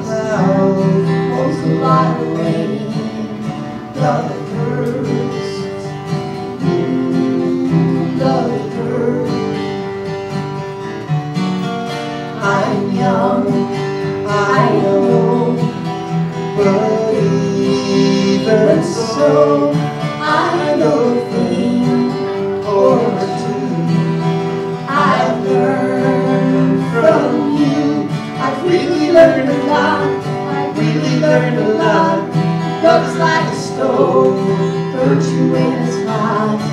cloud holds a lot of rain. Love at first, love at first. I'm young, I know, but even so, I know a thing or two. I've learned from you. I've really learned a lot. I've really learned a lot. Love's like a stove, burns you when it's hot.